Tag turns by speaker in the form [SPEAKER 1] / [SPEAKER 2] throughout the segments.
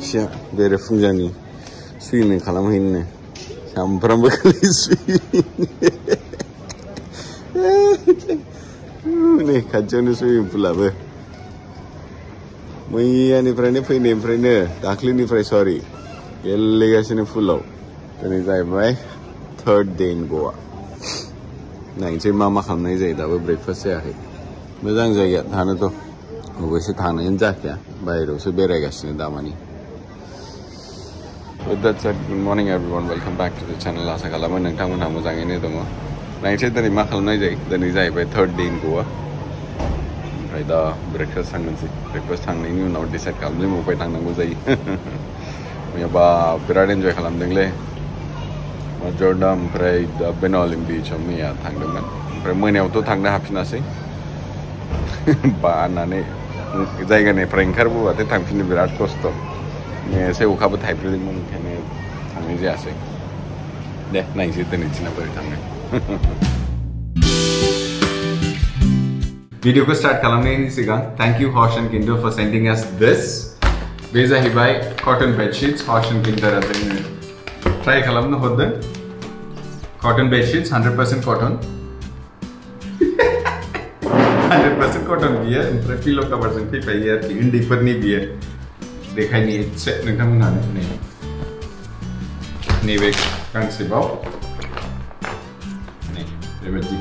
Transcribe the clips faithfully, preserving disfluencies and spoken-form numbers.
[SPEAKER 1] मानसिया बेरेफुंजानि सुइमिं खालामहैनो सामफ्रामबो खालि सुइमिं नै खाथियावनो सुइमिं पुलाबो मैयानिफ्रायनो फैनायनिफ्रायनो दाख्लिनिफ्राय सरि गेलेगासिनो पुलाव दिनै जाहैबाय थर्ड डे इन गवा नायनोसै मा मा खालामनाय जायो दाबो ब्रेकफास्ट जायाखै मोजां जायगा थानोथ' अबयसे थानायानो जाखाया बाहेरायावसो बेरायगासिनो दामानि With that said, good morning everyone, welcome back to the channel. आसा खालामो नोंथांमोनहा मोजाङैनो दङ नायनोसै दिनै मा खालामनाय जायो दिनै जाहैबाय थर्ड डे इन गवा ओमफ्राय दा ब्रेकफास्ट थांनोसै ब्रेकफास्ट थांनायनि उनाव डिसाइड खालामनोसै बबेहाय थांनांगौ जायो मैयाबा बिराद एन्जय खालामदोंलै जर्डान ओमफ्राय दा बेनलिम बीचआव मैया थांदोंमोन ओमफ्राय मोनायावथ' थांनो हाफिनासै बानानै जायगानिफ्राय ओंखारबोबाथाय थांफिननो बिराद खस्थ' एसे अखाबो थाइफ्रिदोंमोन ओंखायनो थांनाय जायासै दे नायनोसै दिनै दिना बोरै थाङो भिडियोखौ स्टार्ट खालामनायनि सिगां thank you Hash and Kinder for sending us this बे जाहैबाय कटन बेडशीट्स हॉश एंड किंडरा जोंनो ट्राई खालामनो हरदों cotton bedsheets hundred percent cotton hundred percent cotton बियो ओमफ्राय पिलो कभारजों फैफायो आरोखि उन्दैफोरनि बियो देखायनि एसे नोंथांमोनहानो नै नैबे गांसेबाव नै बेबायदि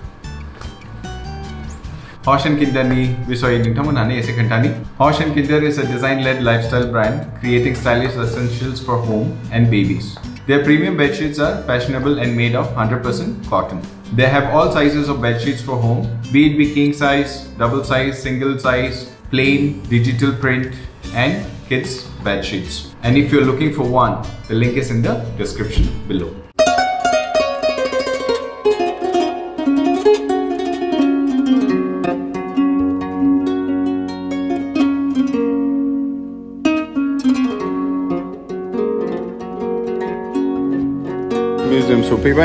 [SPEAKER 1] Hash and Kinder ni बिसय नोंथांमोनहानो एसे खोन्थानि Hash and Kinder is a design-led lifestyle brand creating stylish essentials for home and babies. Their premium bed sheets are fashionable and made of one hundred percent cotton. They have all sizes of bed sheets for home, be it be king size, double size, single size, plain, digital print, and kids bed sheets. And if you're looking for one, the link is in the description below. Museum सफैबाय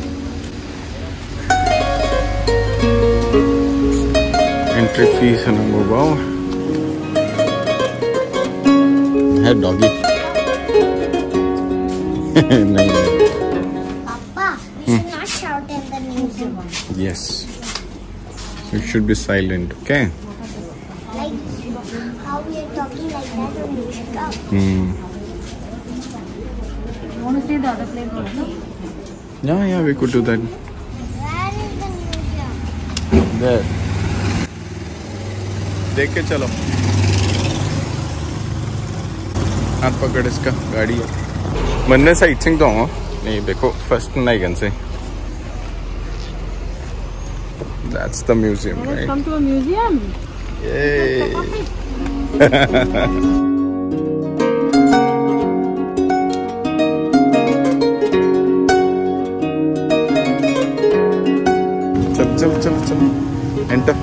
[SPEAKER 1] entry fee होनांगौ बाव है doggy नहीं
[SPEAKER 2] Papa, you should not shout in the museum.
[SPEAKER 1] yes so you should be silent okay
[SPEAKER 2] Like how we are talking like that when we should talk.
[SPEAKER 1] hmm
[SPEAKER 3] You want to see the other place also?
[SPEAKER 1] yeah yeah we could do that
[SPEAKER 2] Where is the museum?
[SPEAKER 1] there देख के चलो हाथ पकड़ इसका गाड़ी है मन्ने side Singh तो नहीं देखो फर्स्ट नहीं गन से that's the museum
[SPEAKER 3] Let us
[SPEAKER 1] right
[SPEAKER 3] come to a museum.
[SPEAKER 1] yay चल चल चल चल एंटर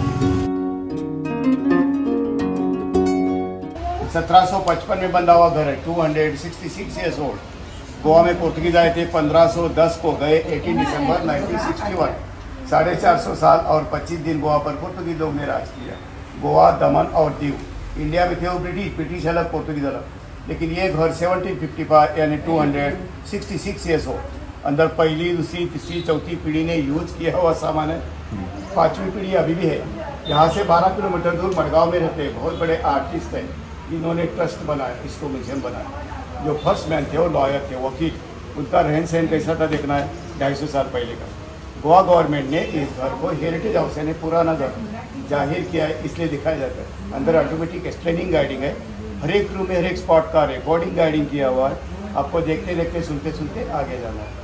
[SPEAKER 4] सत्रह सौ पचपन में बंधा हुआ घर है two hundred sixty six years old Goa में पोर्तुगीज आए थे पंद्रह सौ दस को गए अठारह दिसंबर नाइनटीन सिक्सटी वन साढ़े चार सौ साल और पच्चीस दिन गोवा पर पोर्तुगीज लोग ने राज किया गोवा दमन और दीव इंडिया में थे वो ब्रिटिश ब्रिटिश अलग पोर्तुगीज अलग लेकिन ये घर सेवनटीन फिफ्टी फाइव यानी two hundred sixty six years old अंदर पहली दूसरी तीसरी चौथी पीढ़ी ने यूज किया हुआ सामान है पांचवी पीढ़ी अभी भी है यहाँ से बारह किलोमीटर दूर मडगांव में रहते हैं बहुत बड़े आर्टिस्ट हैं जिन्होंने ट्रस्ट बनाया इसको म्यूजियम बनाया जो फर्स्ट मैन थे वो लॉयर थे वकील उनका रहन सहन कैसा था देखना है ढाई सौ साल पहले का गोवा गवर्नमेंट ने इस घर को हेरिटेज हाउस यानी पुराना घर जाहिर किया है इसलिए दिखाया जाता है अंदर ऑटोमेटिक एक्सप्लेनिंग गाइडिंग है हर एक रूम में हर एक स्पॉट का रिकॉर्डिंग गाइडिंग किया हुआ है आपको देखते देखते सुनते सुनते आगे जाना है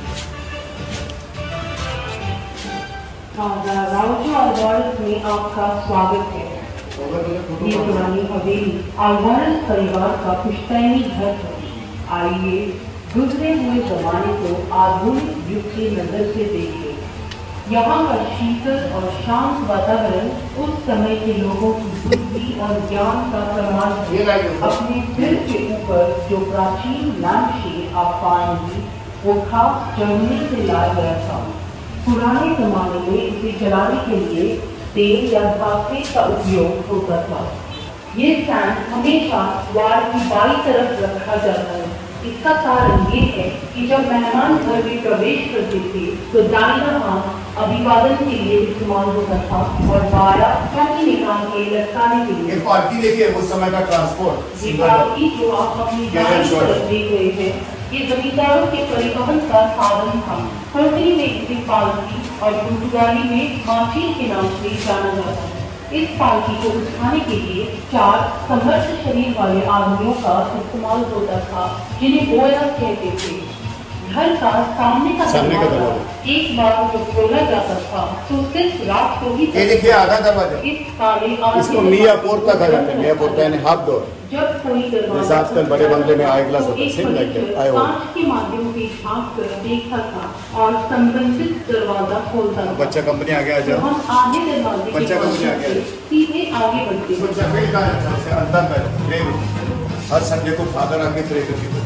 [SPEAKER 5] राउजा अवार्ड में आपका स्वागत है। ये पुरानी हवेली आवारस परिवार का पुश्तैनी घर है। आइए गुजरे हुए जमाने को आधुनिक युग की नजर से देखें। यहाँ का शीतल और शांत वातावरण उस समय के लोगों की बुद्धि और ज्ञान का प्रमाण है। अपने दिल के ऊपर जो प्राचीन लैम्पशेड आप पाएंगे वो खास जर्मनी से लाया गया था। पुराने जमाने में इसे जलाने के लिए तेल या धागे का उपयोग होता था। ये स्टैंड हमेशा द्वार की बाईं तरफ रखा जाता है। इसका कारण ये है कि जब मेहमान घर में प्रवेश करते थे तो दाहिना हाथ अभिवादन के लिए इस्तेमाल होता था और बायां पालकी निकाल के लटकाने के लिए।
[SPEAKER 4] ये पालकी देखिए उस समय का ट्रांसपोर्ट।
[SPEAKER 5] ये पालकी जो आप अपनी दाईं तरफ देख रहे हैं, ये जमींदारों के परिवहन का साधन था। हल्दी में इसे पालकी और पुर्तगाली में माची के नाम से जाना जाता है। इस पालकी को उठाने के लिए चार समर्थ शरीर वाले आदमियों का इस्तेमाल होता था, जिन्हें बोया कहते थे। घर का सामने का दरवाजा एक बार जो खोला जाता था तो सिर्फ रात को ही।
[SPEAKER 4] ये देखिए आधा दरवाजा,
[SPEAKER 5] इस काले
[SPEAKER 4] इसको मियापुर तक आ जाते हैं। मियापुर यानी हाफ डोर।
[SPEAKER 5] जब कोई
[SPEAKER 4] जैसे आजकल बड़े बंगले में आई ग्लास होता है, same like that eye hole.
[SPEAKER 5] कांच के माध्यम से झांक कर देखता था और संबंधित दरवाजा खोलता था।
[SPEAKER 4] बच्चा कंपनी आ गया। जब
[SPEAKER 5] हम आगे दरवाजे के
[SPEAKER 4] बच्चा कंपनी आ गया
[SPEAKER 5] सीधे आगे बढ़ते हैं।
[SPEAKER 4] बच्चा फिर कहाँ जाता है? अंदर में प्रे हर संडे को फादर आके प्रे करके।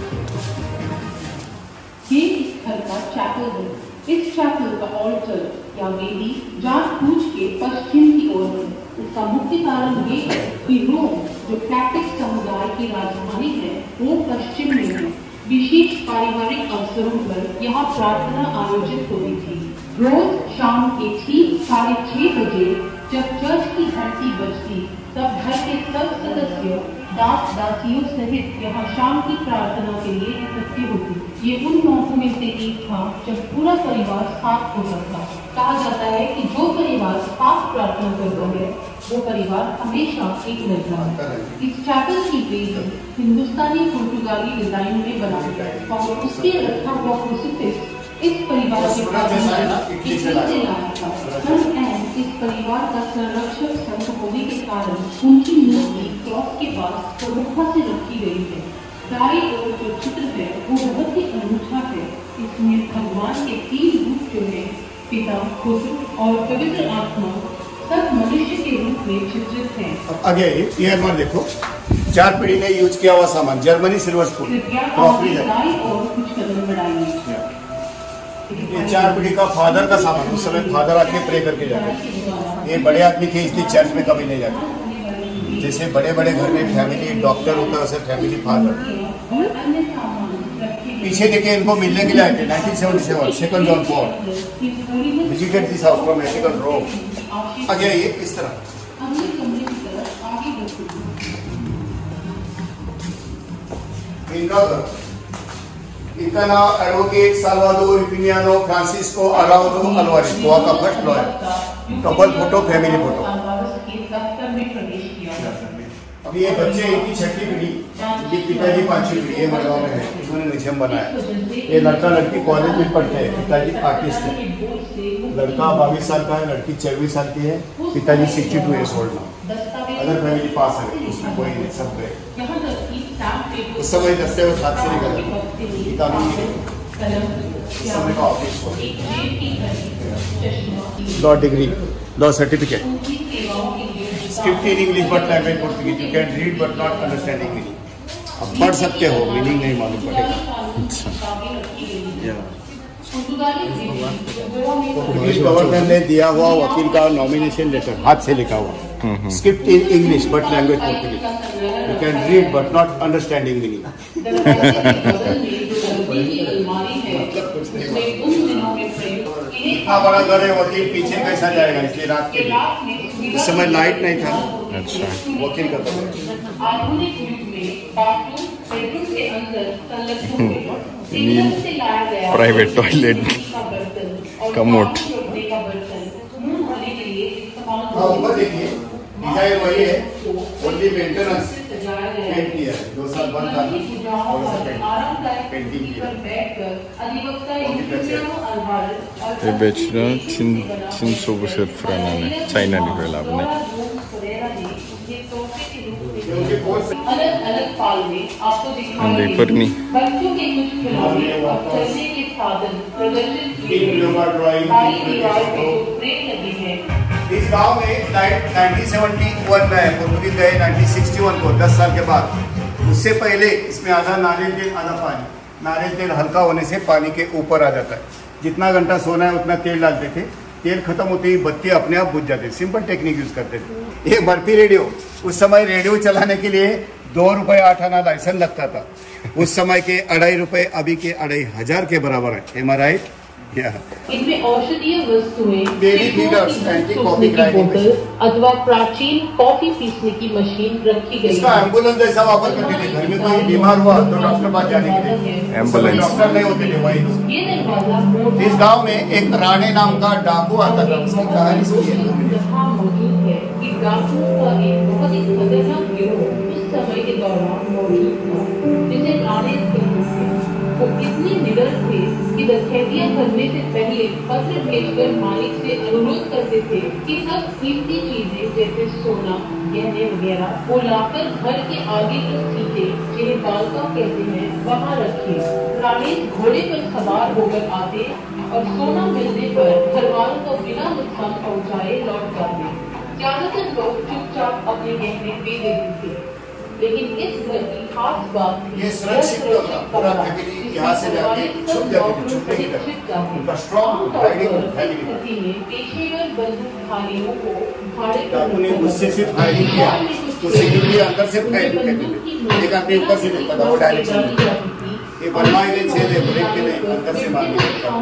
[SPEAKER 5] ये इस घर का चैपल है। इस चैपल का ऑल्टर या वेदी जानबूझ के पश्चिम की ओर है। इसका मुख्य कारण ये है कि रोम जो कैथोलिक समुदाय की राजधानी है वो पश्चिम में है। विशेष पारिवारिक अवसरों पर यहाँ प्रार्थना आयोजित होती थी। रोज शाम के ठीक साढ़े छह बजे जब चर्च की घंटी बजती तब घर के सब सदस्य दास दासियों सहित यहाँ शाम की प्रार्थना के लिए इकट्ठे होते। ये उन मौकों में से एक था जब पूरा परिवार साथ होता था। कहा जाता है कि जो परिवार साथ प्रार्थना करता है वो परिवार हमेशा एक रहता है। इस चैपल की वेदी हिंदुस्तानी पुर्तगाली डिजाइन में बना है और उसके रखा हुआ क्रूसिफिक्स इस परिवार के इटली से लाया था। इस परिवार का संरक्षक संत होने के कारण उनकी मूर्ति क्रॉस के पास प्रमुखता से रखी गई है। दाईं ओर जो चित्र है वो बहुत ही अनूठा है। इसमें भगवान के तीन रूप जो है, पिता, पुत्र और पवित्र आत्मा, सब मनुष्य के रूप में चित्रित हैं।
[SPEAKER 4] आगे ये हमारे देखो चार पीढ़ी ने यूज किया हुआ सामान, जर्मनी सिल्वर स्पून, क्रॉकरी है।
[SPEAKER 5] दाईं ओर कुछ कदम बढ़ाइए।
[SPEAKER 4] ये चार पीढ़ी का फादर का सामान, उस समय फादर आके प्रे करके जाते। ये बड़े आदमी थे इसलिए चर्च में कभी नहीं जाते। जैसे बड़े बड़े घर में फैमिली डॉक्टर होता है वैसे फैमिली फादर। पीछे देखिए इनको मिलने के लिए आए थे nineteen seventy seven second John Paul visited this house from ethical Rome. आगे ये इस तरह इनका इनका नाम advocate Salvador Epifaniano Francisco Araujo Alvares, Goa का first lawyer. Couple photo, family photo. अभी ये बच्चे इनकी छठी पीढ़ी, इनके पिताजी पांचवी पीढ़ी, ये मडगांव में है, इन्होंने म्यूजियम बनाया। ये लड़का लड़की कॉलेज में पढ़ते हैं, पिताजी आर्टिस्ट है। लड़का बाईस साल का है, लड़की चौबीस साल की है, पिताजी सिक्सटी टू ईयर्स ओल्ड है। अगर फैमिली पास है उसमें कोई नहीं, सब गए। उस समय दस्ते वो साथ से निकल समय का office law degree, law certificate. Script in English but language Portuguese. You can read but not understand English. अब पढ़ सकते हो, मीनिंग नहीं मालूम पड़ेगा। पोर्तुगीज गवर्नमेंट ने दिया हुआ वकील का नॉमिनेशन लेटर हाथ से लिखा हुआ। Script in English but language Portuguese. You can read but not understanding meaning. इतना बड़ा घर है, वकील पीछे कैसा जाएगा, इसलिए रात के लिए इस समय लाइट नहीं था। अच्छा, वकील का
[SPEAKER 1] प्राइवेट टॉयलेट, कमोड।
[SPEAKER 4] ऊपर देखिए डिजाइन वही है, ओनली मेंटेनेंस पेंट किया है। दो साल बंद था, पेंटिंग किया।
[SPEAKER 1] बे बेचना तीन तीन सौ बोसोर पुराना चाइनानिफ्राय लाबोनाय। उन्दैफोरनि
[SPEAKER 5] बच्चों के कुछ खिलौने और चलने के साधन प्रदर्शित किए गए हैं।
[SPEAKER 4] इस गांव में नाइनटीन सेवेंटी वन में है, पोर्तुगीज गए नाइनटीन सिक्सटी वन को, दस साल के बाद। उससे पहले इसमें आधा नारियल तेल आधा पानी। नारियल तेल हल्का होने से पानी के ऊपर आ जाता है। जितना घंटा सोना है उतना तेल डालते थे, तेल खत्म होते ही बत्ती अपने आप बुझ जाती, सिंपल टेक्निक यूज करते थे। एक बर्फी रेडियो, उस समय रेडियो चलाने के लिए दो रुपए आठ आना लाइसेंस लगता था। उस समय के अढ़ाई रुपए अभी के अढ़ाई हजार के बराबर है। Am I right?
[SPEAKER 5] इनमें औषधीय वस्तुएं,
[SPEAKER 4] daily feeders, anti coffee grinding
[SPEAKER 5] बोतल अथवा प्राचीन कॉफी पीसने की मशीन रखी गई
[SPEAKER 4] इसका
[SPEAKER 5] है।
[SPEAKER 4] एम्बुलेंस जैसा वापर करते थे। घर में कोई बीमार हुआ तो डॉक्टर पास जाने के लिए
[SPEAKER 1] एम्बुलेंस
[SPEAKER 4] डॉक्टर नहीं होते थे वही।
[SPEAKER 5] ये दरवाजा
[SPEAKER 4] इस गांव में एक राणे नाम का डाकू आता था, उसकी कहानी सुनिए।
[SPEAKER 5] यहाँ मौजूद है कि डाकुओं का एक बहुत ही खतरनाक गिरोह उस समय के दौरान मौजूद था, जिसे राणे कहते थे। वो इतने निडर थे कि डकैतियां करने से पहले पत्र भेजकर मालिक से अनुरोध करते थे कि सब कीमती चीजें जैसे सोना, गहने वगैरह वो लाकर घर के आगे की सीटें, जिन्हें बालका कहते हैं, वहाँ रखे। राणे घोड़े पर सवार होकर आते और सोना मिलने पर घर वालों को बिना नुकसान पहुँचाए लौट जाते। ज्यादातर लोग चुपचाप अपने गहने दे देते थे, लेकिन इस घर की खास बात थी
[SPEAKER 4] ये सुरक्षित होगा, पूरा फैमिली यहाँ से जाके छुप जाते थे, छुपने की तरह। उनका स्ट्रॉन्ग हाइडिंग फैमिली में।
[SPEAKER 5] पेशेवर बंदूकधारियों को भाड़े पर
[SPEAKER 4] डाकू ने मुझसे सिर्फ फायरिंग किया तो सिक्योरिटी अंदर से फायरिंग करते थे, लेकिन अपने ऊपर से नहीं पता वो डायरेक्शन में ये बनवाई ने छेद है, ब्रेक के नहीं अंदर से मारने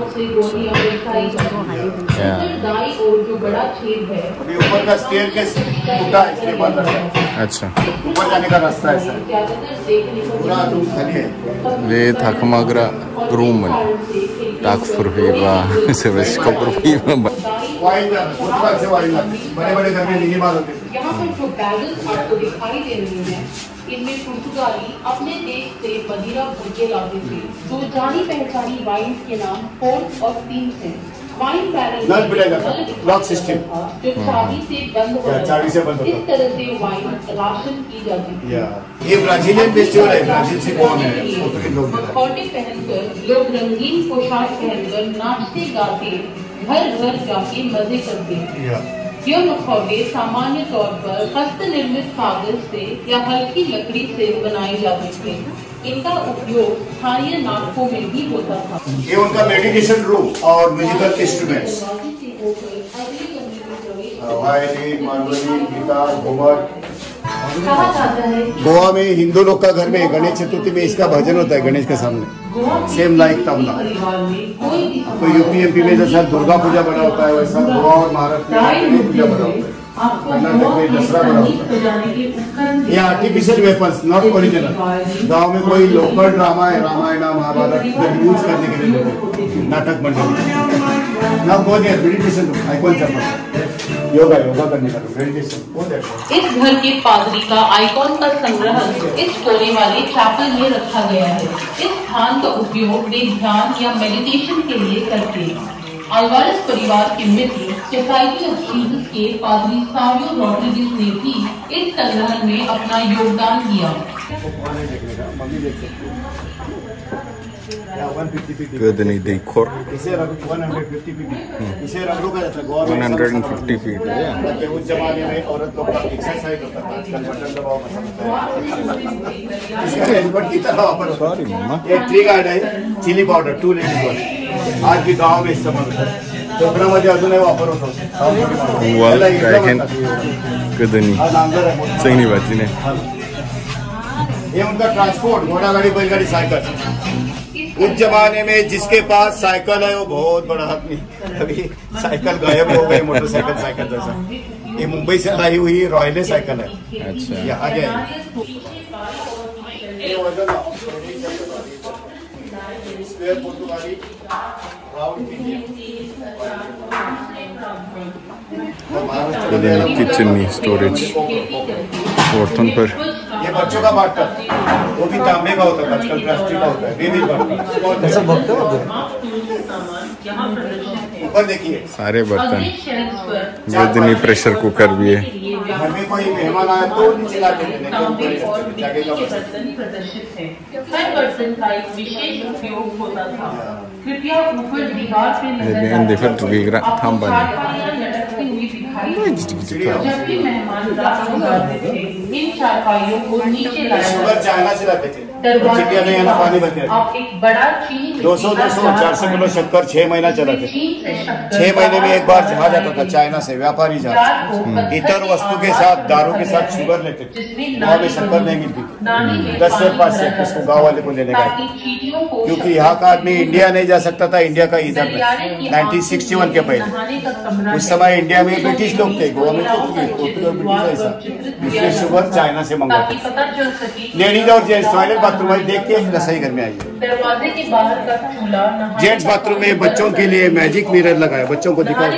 [SPEAKER 4] दाई और जो बड़ा छेद है अभी ऊपर का स्टेयर के टूटा है, इसलिए बंद है।
[SPEAKER 1] अच्छा,
[SPEAKER 4] ऊपर जाने का रास्ता है सर, पूरा रूम खाली है।
[SPEAKER 1] ले थकमगरा रूम में टाक फुरफीबा सेवस कपरफीबा
[SPEAKER 4] वाइन फुटबॉल से वाइन बड़े बड़े घर में नहीं मार होते थे।
[SPEAKER 5] यहाँ पर जो बैगल्स आपको दिखाई दे रही हैं, इनमें पुर्तगाली अपने देश से मदिरा भर के लाते थे। दो जानी पहचानी वाइन के नाम फोर्थ और तीन से वाइन बैरल
[SPEAKER 4] नल पिटेगा था, लॉक सिस्टम
[SPEAKER 5] जो चाबी से बंद होता
[SPEAKER 4] चाबी से बंद होता।
[SPEAKER 5] इस तरह से वाइन राशन की जाती थी।
[SPEAKER 4] ये ब्राजीलियन फेस्टिवल है, ब्राजील से कौन है पोर्तुगीज लोग
[SPEAKER 5] मखौटे पहनकर लोग रंगीन पोशाक पहनकर नाचते गाते घर घर जाके मजे करते। यह मखौटे सामान्य तौर पर हस्त निर्मित कागज से या हल्की लकड़ी से बनाए जाते थे। इनका उपयोग स्थानीय नाटकों में भी होता था।
[SPEAKER 4] ये उनका मेडिटेशन रूम और म्यूजिकल इंस्ट्रूमेंट्स, वायलिन, मार्बलिन, गिटार, घूमर।
[SPEAKER 5] कहा जाता है
[SPEAKER 4] गोवा में हिंदू लोग का घर में गणेश चतुर्थी में इसका भजन होता है गणेश के सामने, सेम लाइक तबला। तो यूपी एमपी में जैसा दुर्गा पूजा बना होता है वैसा गोवा और महाराष्ट्र में गणेश पूजा बना होता है, कर्नाटक में दसरा बना होता है। ये आर्टिफिशियल वेपन्स, नॉट ओरिजिनल। गांव में कोई लोकल ड्रामा है, रामायण महाभारत यूज करने के लिए लोग नाटक मंडली ना बहुत मेडिटेशन आइकॉन चल योगा योगा करने का मेडिटेशन।
[SPEAKER 5] इस घर के पादरी का आइकॉन का संग्रह इस कोने वाले चैपल में रखा गया है। इस स्थान का उपयोग वे ध्यान या मेडिटेशन के लिए करते हैं। अल्वारेस परिवार के मित्र सोसाइटी ऑफ जीसस के पादरी सावियो रॉड्रिगेज ने भी इस संग्रह में अपना योगदान दिया।
[SPEAKER 1] Gödeni decor
[SPEAKER 4] इसे एक सौ पचास फीट इसे रंगों का जाता है गोवा में
[SPEAKER 1] one hundred fifty feet
[SPEAKER 4] ताकि उस जमाने में औरत लोग का एक्सरसाइज होता था। आजकल बटन दबाव पसंद है, इसका हेलमेट की तरह वापर होता
[SPEAKER 1] Sorry mama
[SPEAKER 4] है। एक ट्री गार्ड है, चिली पाउडर टू लेडीज आज भी गाँव में इस्तेमाल होता है। कोकणामध्ये अजूनही वापर होतो।
[SPEAKER 1] Wall काय Gödeni चांगली बातचीत
[SPEAKER 4] ये उनका ट्रांसपोर्ट घोड़ा गाड़ी, बैलगाड़ी, साइकिल। उस जमाने में जिसके पास साइकिल है वो बहुत बड़ा आदमी। अभी साइकिल गायब हो गई, मोटरसाइकिल साइकिल जैसा। ये मुंबई से लाई हुई रॉयले साइकिल है।
[SPEAKER 1] अच्छा
[SPEAKER 4] ये आगे
[SPEAKER 1] Gödeni kitchen में storage बर्तन पर
[SPEAKER 4] ये बच्चों का बाटल, वो भी तांबे का होता है, आजकल प्लास्टिक का होता है। बेबी बाटल सब भक्त ऊपर देखिए
[SPEAKER 1] सारे बर्तन। Gödeni प्रेशर कुकर भी है।
[SPEAKER 4] घर में कोई मेहमान आए तो नीचे ला के देने के ऊपर जाके का
[SPEAKER 5] बर्तन प्रदर्शित है। हर बर्तन का एक विशेष उपयोग होता था। कृपया ऊपर दीवार पे नजर जब भी मेहमान रात को जाते थे, इन चारपाइयों को नीचे लाया
[SPEAKER 4] शुगर चाइना से लाते थे। चिड़िया नहीं आना पानी बचे
[SPEAKER 5] आप एक बड़ा चीनी
[SPEAKER 4] दो सौ दो सौ चार सौ किलो शक्कर छह महीना चला था। छह महीने में एक बार जहाज आता था चाइना से, व्यापारी जहाज। इतर वस्तु के साथ दारू के साथ शुगर लेते थे, वहाँ में शक्कर नहीं मिलती थी। दस से पाँच से किसको गाँव वाले को लेने का, क्योंकि यहाँ का आदमी इंडिया नहीं जा सकता था, इंडिया का इधर में नाइनटीन सिक्सटी वन के पहले। उस समय इंडिया में ब्रिटिश लोग थे, गोवा में ब्रिटिश ऐसा, इसलिए शुगर चाइना से मंगाते। लेडीज और जेंट्स टॉयलेट बाथरूम में देख के रसोई घर में आइए।
[SPEAKER 5] दरवाजे के बाहर का चूल्हा,
[SPEAKER 4] जेंट्स बाथरूम में बच्चों के लिए मैजिक मिरर लगाया, बच्चों को दिखाओ।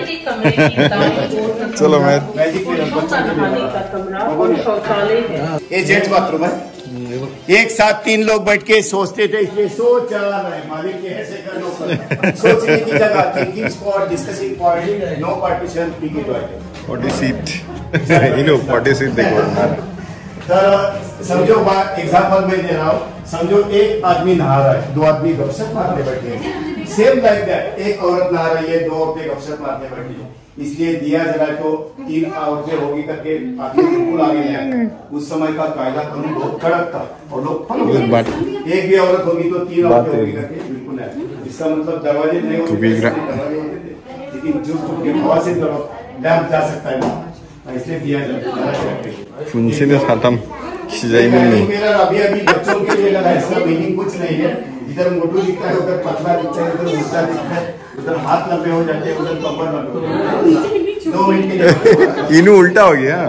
[SPEAKER 1] चलो मैं
[SPEAKER 4] मैजिक मिरर बच्चों के लिए।
[SPEAKER 5] शौचालय है।
[SPEAKER 4] ये जेंट्स बाथरूम है। एक साथ तीन लोग बैठ के सोचते थे, इसलिए सोच चला रहा है मालिक के ऐसे कर लो कर। सोचने की जगह, thinking spot, discussing point, no partition, ticket toilet,
[SPEAKER 1] forty seat you know forty seat देखो।
[SPEAKER 4] समझो बात एग्जाम्पल में दे रहा हूँ। समझो एक आदमी नहा रहा है, दो आदमी गपशप मारने बैठे हैं। सेम लाइक दैट, एक औरत नहा रही है, दो औरतें गपशप मारने बैठी है। इसलिए दिया जलाए तो तीन औरतें होगी करके आगे बिल्कुल आगे नहीं आए। उस समय का कायदा कानून बहुत कड़क था और लोग फॉलो करते। एक भी औरत होगी तो तीन औरतें होगी करके बिल्कुल नहीं। इसका मतलब दरवाजे नहीं होते थे, लेकिन जो हवा से लैंप जा सकता है, इसलिए दिया जाता।
[SPEAKER 1] फुंसी ने खत्म नहीं।
[SPEAKER 4] मेरा अभी अभी बच्चों के लिए लगा, इसका मीनिंग कुछ नहीं है। इधर मोटू दिखता है, उधर पतला दिखता है, उधर मोटा दिखता है, उधर हाथ लंबे हो जाते हैं, उधर कमर लंबे हो जाते हैं। दो मिनट के इनू
[SPEAKER 1] उल्टा हो गया।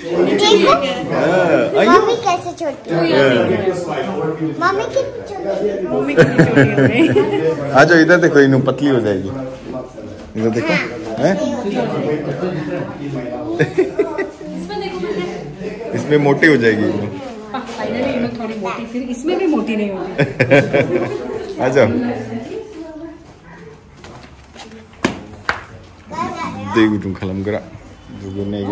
[SPEAKER 2] मम्मी कैसे छोटी मम्मी कितनी छोटी।
[SPEAKER 1] आ जाओ इधर देखो, इनू पतली हो जाएगी। इधर देखो हैं? इसमें मोटी हो जाएगी।
[SPEAKER 3] फाइनली थोड़ी मोटी, फिर इसमें भी मोटी नहीं होगी।
[SPEAKER 1] आ जाओ देखो तुम खलम करा जो नहीं।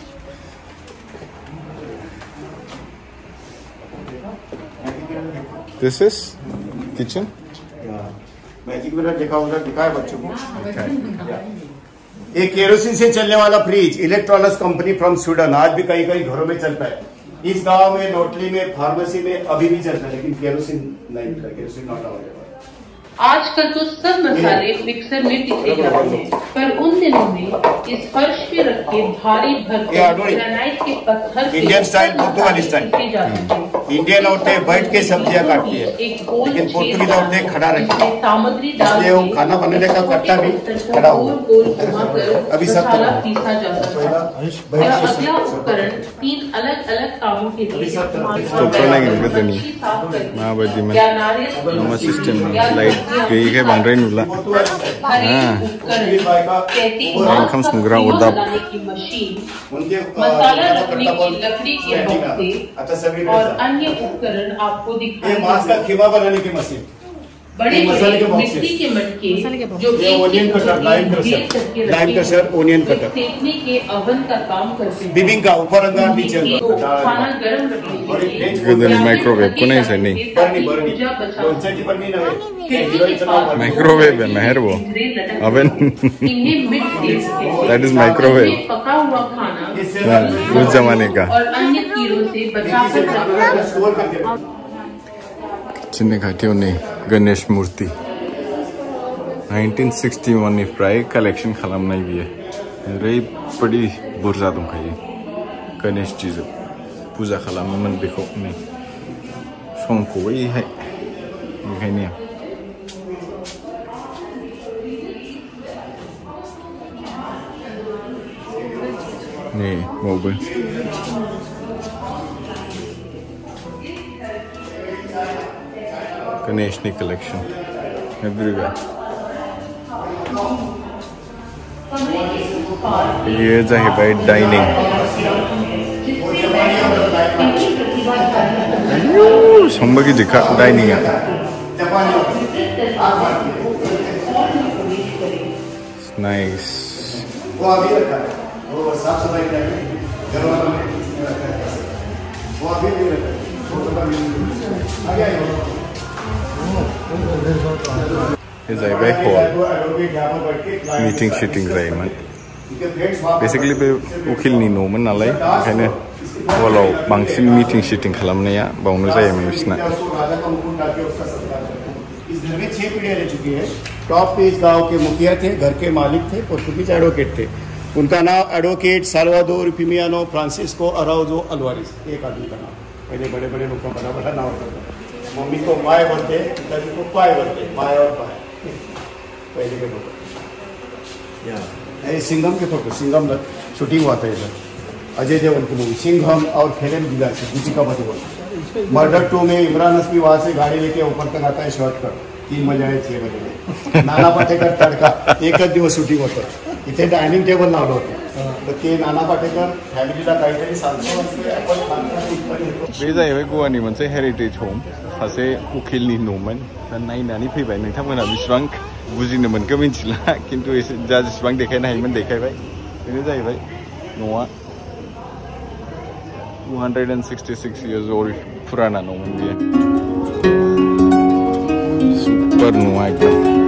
[SPEAKER 1] This is kitchen.
[SPEAKER 4] Magic mirror देखा उधर दिखाए बच्चों को। एक केरोसिन से चलने वाला fridge, electronics company from Sweden, आज भी कई कई घरों में चलता है। इस गांव में, नोटली में, फार्मेसी में अभी भी चलता है, लेकिन केरोसिन नहीं मिलता, केरोसिन नॉट अवेलेबल।
[SPEAKER 5] आजकल तो सब मसाले मिक्सर में पीसे जाते हैं, पर उन दिनों में इस फर्श पे रखे भारी भरकम ग्रेनाइट के पत्थर
[SPEAKER 4] इंडियन स्टाइल, पुर्तगाली स्टाइल। इंडियन औरतें बैठ के सब्जियां काटती है, लेकिन पुर्तगाली औरतें खड़ा रहती है,
[SPEAKER 5] सामग्री
[SPEAKER 4] इसलिए वो खाना बनाने का कट्टा भी खड़ा हुआ। अभी सब
[SPEAKER 5] पीसा जाता है। यह अगला उपकरण तीन अलग अलग कामों के लिए
[SPEAKER 1] लाइट गई है बन रही नुला। हाँ कम सुंगरा उड़दा
[SPEAKER 5] मसाला रखने की लकड़ी के बक्से और अन्य उपकरण आपको दिखाई
[SPEAKER 4] मांस का खीमा बनाने की मशीन,
[SPEAKER 5] बड़े बड़े मिट्टी के मटके जो
[SPEAKER 4] onion cutter, lime crusher, lime crusher, onion cutter,
[SPEAKER 5] सेकने के ओवन का काम करते हैं।
[SPEAKER 4] बिबिंग का ऊपर अंगार नीचे
[SPEAKER 5] खाना गर्म रखने के
[SPEAKER 1] माइक्रोवेव को नहीं सही नहीं माइक्रोवेव है महर वो अवन दैट इज माइक्रोवेव।
[SPEAKER 5] पका हुआ खाना
[SPEAKER 1] उस जमाने का
[SPEAKER 5] और अन्य कीड़ों से बचाकर
[SPEAKER 1] चिन्ह खाती उन्हें गणेश मूर्ति नाइनटीन सिक्सटी वन नि प्राय कलेक्शन खालामनाय बियो ओरैबायदि बुरजा दंखायो गणेश जी पूजा खालामोमोन बेखौ नै समखौ बैहाय बेखायनो नै बावबो गणेशनी कलेक्शन एवरीवेयर। ये जाहैबाय डाइनिंग संबकी दिखा डाइनिंग नाइस।
[SPEAKER 4] वो अभी रखा है, वो साफ सफाई करके घर वालों ने वो अभी भी रखा है, आ गया है।
[SPEAKER 1] Is a very hall meeting shooting जायोमोन बेसिकली बे उखिलनि न'मोन नालाय ओंखायनो हलाव बांसिन मीटिंग शीटिंग खालामनाया बावनो जायोमोन बिसना।
[SPEAKER 4] राजा का मुकुट डाल के उसका सत्कार करते हैं। इस घर में छह पीढ़ियां रह चुकी है। टॉप पे इस गांव के मुखिया थे, घर के मालिक थे, पोर्तुगीज एडवोकेट थे। उनका नाम advocate Salvador Fimiano Francisco Araujo Alvares, एक आदमी का नाम। पहले बड़े बड़े लोग का बड़ा बड़ा नाम होता था। मम्मी को माए बोलते, पिताजी को पाए बोलते, माए और पाए पहले के लोग। सिंघम के फोटो, सिंघम शूटिंग हुआ था इधर, अजय देवगन की मूवी सिंघम और खेलन गिला से दीपिका पादुकोण। मर्डर टू में इमरान हस्मी वहां से गाड़ी लेके ऊपर तक आता है शॉर्ट कर, तीन बजे आहे छह बजे नाना पाटेकर तडका एकच दिवस शूटिंग होतं। इथे डायनिंग टेबल लावलं होतं, तर ते नाना पाटेकर फॅमिलीला काहीतरी सांगतो बे
[SPEAKER 1] जाहैबाय गवानि मोनसे हेरिटेज होम। सासे उखिलनि न'मोन, दा नायनानै फैबाय। नोंथांमोना बेसेबां बुजिनो मोनखो मिथिला, खिन्थु एसे जा जेसेबां देखायनो हायोमोन देखायबाय। बेनो जाहैबाय न'आ two hundred and sixty six years old पुराना न'मोन बियो। सुपर न'आ एकदम।